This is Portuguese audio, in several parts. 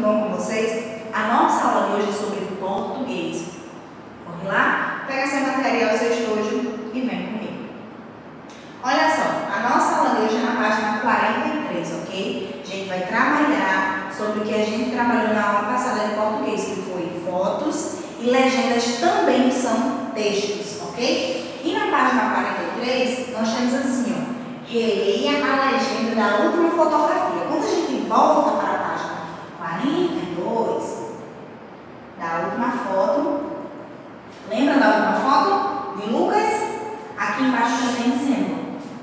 bom com vocês? A nossa aula de hoje é sobre português. Corre lá, pega seu material, seu estojo e vem comigo. Olha só, a nossa aula de hoje é na página 43, ok? A gente vai trabalhar sobre o que a gente trabalhou na aula passada de português, que foi fotos e legendas também são textos, ok? E na página 43, nós temos assim, ó. Releia a legenda da última fotografia. Quando a gente volta para a página 42, da última foto, lembra da última foto de Lucas? Aqui embaixo também dizendo.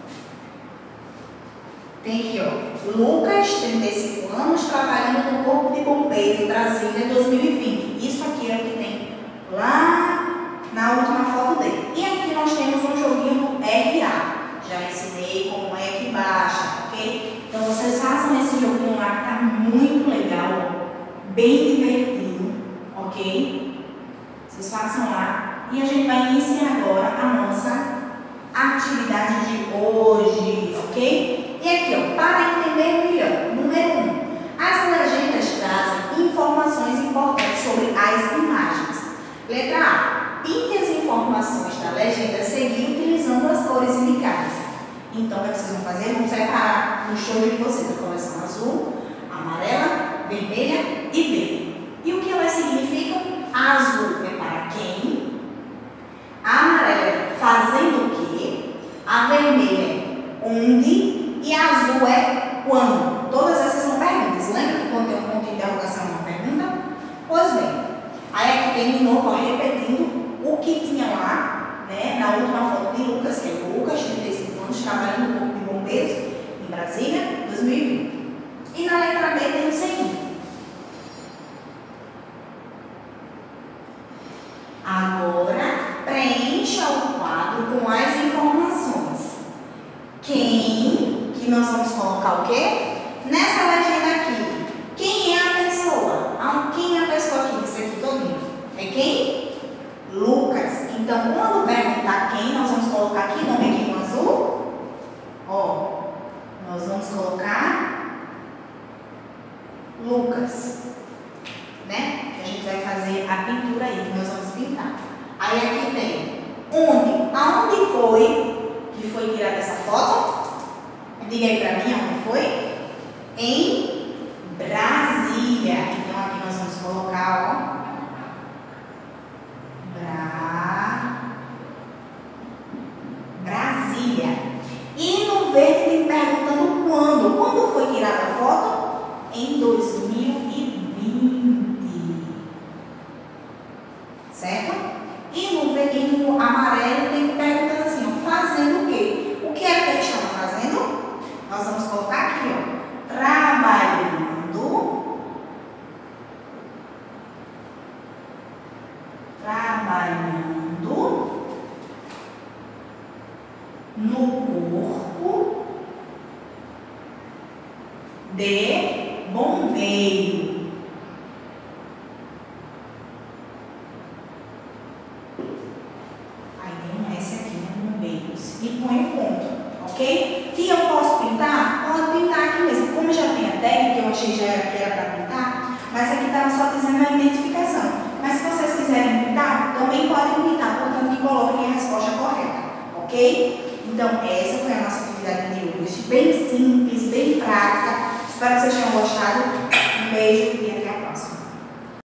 Tem aqui, ó. Lucas, 35 anos, trabalhando no Corpo de Bombeiros em Brasília, 2020. Isso aqui é o que tem lá na última foto dele. E aqui nós temos um joguinho do RA. Já ensinei como é que baixa, ok? Então vocês façam esse joguinho lá que tá muito legal, bem divertido, ok? Vocês façam lá e a gente vai iniciar agora a nossa atividade de hoje, ok? E aqui, ó, para entender melhor, número 1, as legendas trazem informações importantes sobre as imagens. Letra A. Pinte as informações da legenda a seguir utilizando as cores indicadas. Então, o que vocês vão fazer? Vão separar no estojo de vocês a coleção azul, amarela, vermelha e verde. E o que elas significam? A azul é para quem, a amarela é fazendo o quê, a vermelha é onde e a azul é quando. Todas essas são perguntas. Lembra que quando tem um ponto de interrogação é uma pergunta? Pois bem, aí aqui tem de novo, ó, repetindo o que tinha lá, né, na última foto de Lucas, que é Lucas, 35 anos, trabalhando no Corpo de Bombeiros em Brasília, 2020. E na letra B tem o seguinte. Agora, preencha o quadro com as informações. Quem, que nós vamos colocar o quê? Nessa legenda aqui, quem é a pessoa? Quem é a pessoa aqui? Isso aqui todinho. É quem? Lucas. Então, quando perguntar quem, nós vamos colocar aqui, nome aqui no azul. Ó, nós vamos colocar Lucas, né? Que a gente vai fazer a pintura aí, que nós vamos pintar. Aí aqui tem onde? Aonde foi que foi tirada essa foto? Diga aí pra mim aonde foi. Em Brasília. Então, aqui nós vamos colocar, ó. Brasília. E no verde tem perguntando quando. Quando foi tirada a foto? Em 2020. Certo? E no verde, no amarelo tem perguntando assim, ó, fazendo o quê? O que é que eles estão fazendo? Nós vamos colocar aqui, ó, trabalhando no corpo de bombeiro. Aí tem um S aqui, né? Bombeiros. E põe o ponto, ok? Que eu posso pintar? Pode pintar aqui mesmo. Como já tem a tag, que eu achei já que era para pintar, mas aqui estava só dizendo a identificação. Mas se vocês quiserem pintar, também podem pintar, portanto que coloquem a resposta correta, ok? Então, essa foi a nossa atividade de hoje, bem simples, bem prática. Espero que vocês tenham gostado. Um beijo.